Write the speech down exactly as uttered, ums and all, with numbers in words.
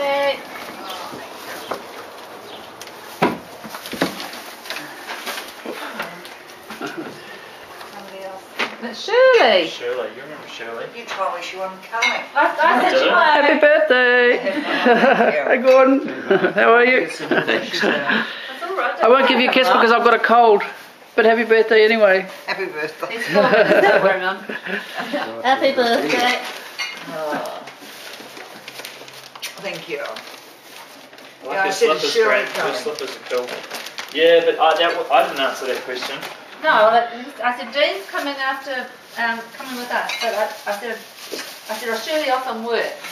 birthday. Somebody else. It's Shirley. Shirley, you remember Shirley? You told me she wasn't coming. I, I said she might. Happy birthday! Hey Gordon, how are you? That's all right. I won't give you a kiss because I've got a cold, but happy birthday anyway. Happy birthday. He's full of it, don't worry, Mum. Happy birthday. Oh. Thank you. I Yeah, like I her said it's slippers, Shirley Grant. Her coming. slippers are cool. Yeah, but I, that, I didn't answer that question. No, I said Jane's coming after, um, coming with us, but I, I said, I said, oh, Shirley off on work.